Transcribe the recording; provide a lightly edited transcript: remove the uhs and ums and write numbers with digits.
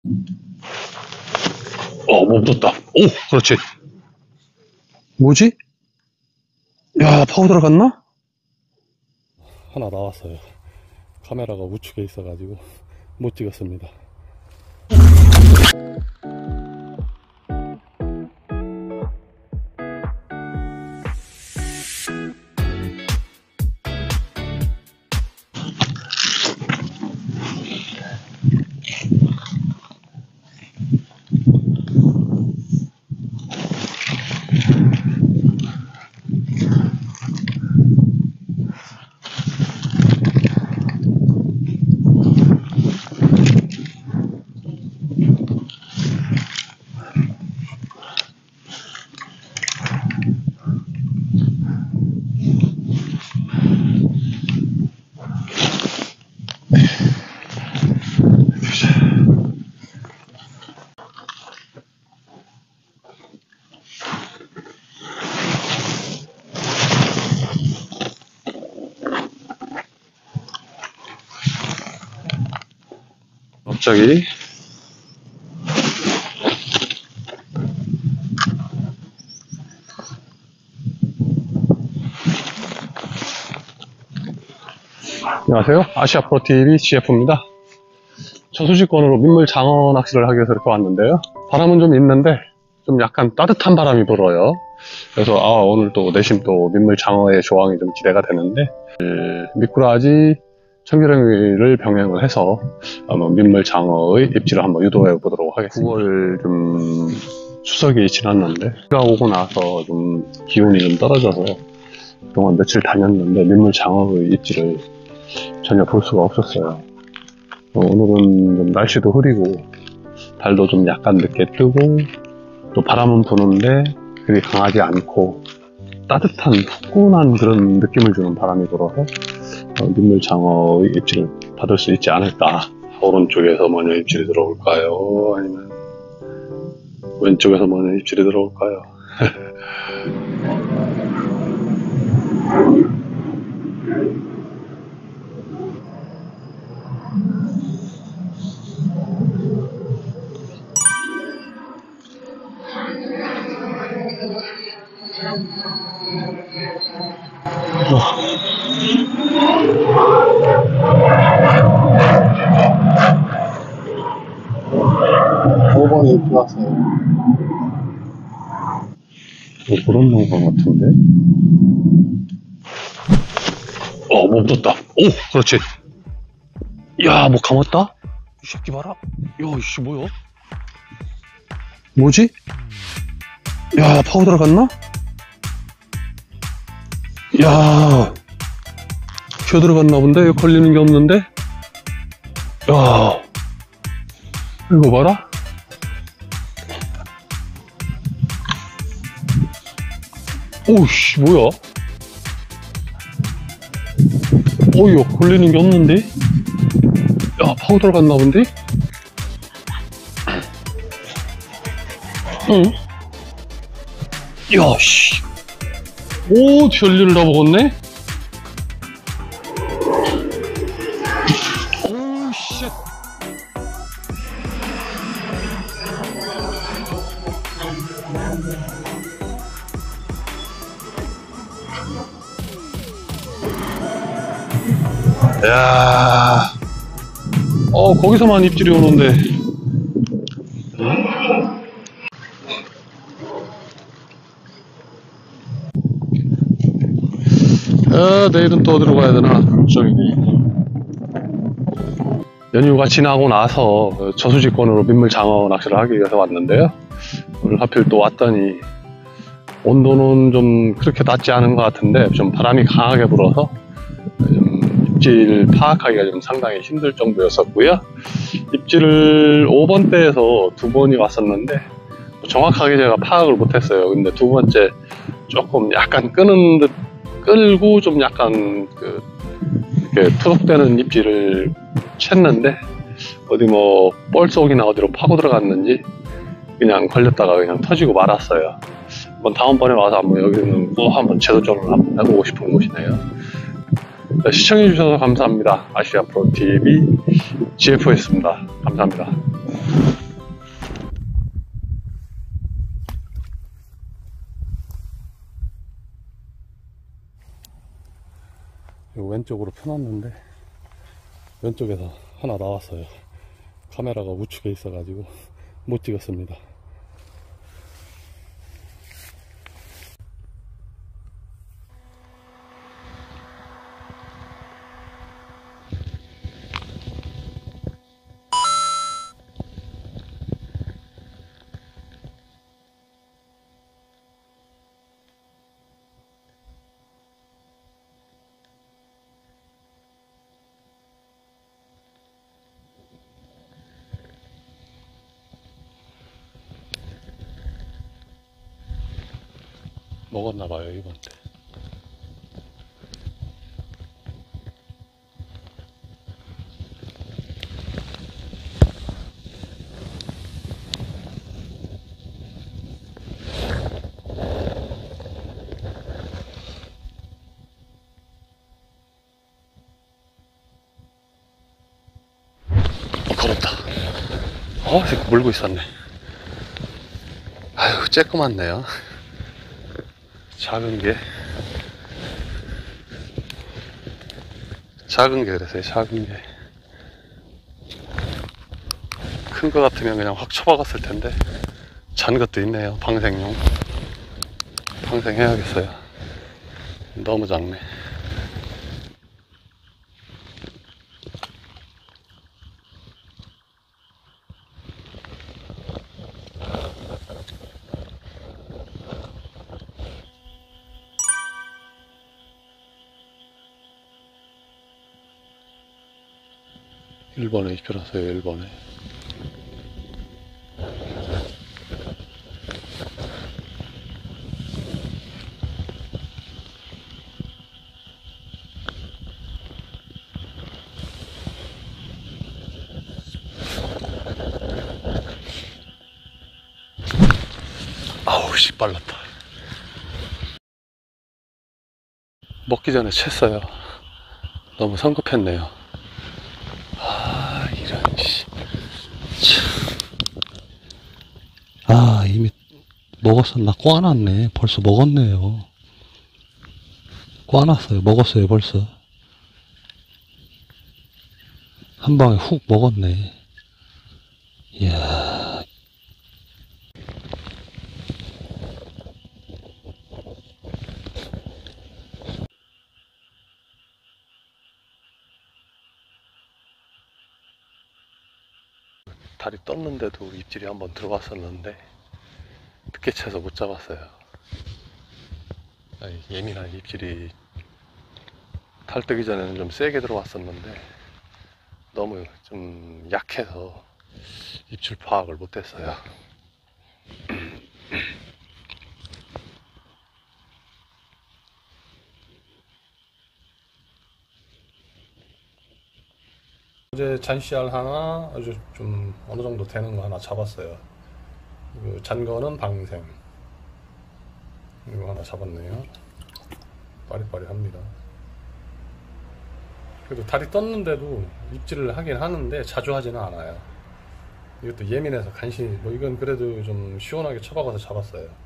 멈췄다. 오, 그렇지. 뭐지? 야, 파고 들어갔나? 하나 나왔어요. 카메라가 우측에 있어가지고 못 찍었습니다. 갑자기 안녕하세요, 아시아프로TV CF입니다. 저수지권으로 민물 장어 낚시를 하기 위해서 이렇게 왔는데요, 바람은 좀 있는데 좀 약간 따뜻한 바람이 불어요. 그래서 오늘 또 내심 또 민물 장어의 조항이 좀 기대가 되는데, 미꾸라지, 청기렁이를 병행을 해서 민물 장어의 입질을 한번 유도해 보도록 하겠습니다. 9월 좀 추석이 지났는데 비가 오고 나서 좀 기온이 좀 떨어져서 그동안 며칠 다녔는데 민물 장어의 입질을 전혀 볼 수가 없었어요. 오늘은 좀 날씨도 흐리고 달도 좀 약간 늦게 뜨고 또 바람은 부는데 그리 강하지 않고 따뜻한 푸근한 그런 느낌을 주는 바람이 불어서 민물 장어의 입질을 받을 수 있지 않을까. 오른쪽에서 먼저 입질이 들어올까요? 아니면 왼쪽에서 먼저 입질이 들어올까요? 오번에 입질 왔어요. 그런 방법 같은데? 멈췄다. 오, 그렇지. 야, 뭐 감았다? 이 새끼 봐라. 야, 이씨 뭐야? 뭐지? 야, 파고 들어갔나? 야, 튀어 들어갔나 본데? 여기 걸리는 게 없는데? 야, 이거 봐라. 오우씨, 뭐야? 야, 걸리는 게 없는데? 야, 파고 들어갔나 본데? 응? 야, 씨. 오, 별일을 다 먹었네? 오, 씨. 야, 거기서만 입질이 오는데. 내일은 또 어디로 가야 되나 걱정이네. 연휴가 지나고 나서 저수지권으로 민물 장어 낚시를 하기 위해서 왔는데요, 오늘 하필 또 왔더니 온도는 좀 그렇게 낮지 않은 것 같은데 좀 바람이 강하게 불어서 입질 파악하기가 좀 상당히 힘들 정도였었고요. 입질을 5번대에서 2번이 왔었는데 정확하게 제가 파악을 못했어요. 근데 두 번째 조금 약간 끄는 듯 끌고 좀 약간 이렇게 투석되는 입질을 챘는데 어디 뭐 뻘속이나 어디로 파고 들어갔는지 그냥 걸렸다가 그냥 터지고 말았어요. 한번 다음번에 와서 한번 여기는 또 한번 재도전을 한번 해보고 싶은 곳이네요. 시청해주셔서 감사합니다. 아시아프로TV GF였습니다. 감사합니다. 왼쪽으로 펴놨는데 왼쪽에서 하나 나왔어요. 카메라가 우측에 있어가지고 못 찍었습니다. 먹었나봐요, 이번 때. 걸었다. 새끼 물고 있었네. 아유, 쬐끄맣네요. 작은 게 그래서요. 작은 게 큰 거 같으면 그냥 확 쳐박았을 텐데 잔 것도 있네요. 방생용. 방생해야겠어요. 너무 작네. 일본에 입혀놨어요. 일본에. 아우 씨, 빨랐다. 먹기 전에 챘어요. 너무 성급했네요. 이런 씨. 이미 먹었었나? 꽈놨네. 벌써 먹었네요. 꽈놨어요. 먹었어요, 벌써. 한 방에 훅 먹었네. 이야. 다리 떴는데도 입질이 한번 들어왔었는데 늦게 채서 못 잡았어요. 예민한 입질이 탈 뜨기 전에는 좀 세게 들어왔었는데 너무 좀 약해서 입질 파악을 못했어요. 어제 잔씨알 하나 아주 좀 어느 정도 되는 거 하나 잡았어요. 잔 거는 방생. 이거 하나 잡았네요. 빠리빠리합니다. 그래도 다리 떴는데도 입질을 하긴 하는데 자주 하지는 않아요. 이것도 예민해서 간신히 이건 그래도 좀 시원하게 쳐박아서 잡았어요.